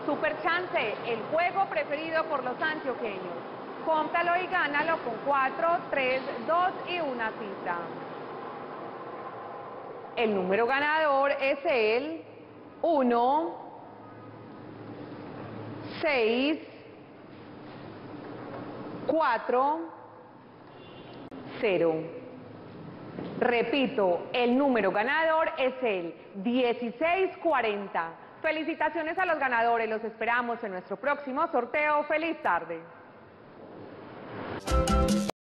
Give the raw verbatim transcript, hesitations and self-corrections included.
Super Chance, el juego preferido por los antioqueños. Cómpralo y gánalo con cuatro, tres, dos y una cita. El número ganador es el uno, seis, cuatro, cero. Repito, el número ganador es el dieciséis cuarenta. Felicitaciones a los ganadores, los esperamos en nuestro próximo sorteo. ¡Feliz tarde!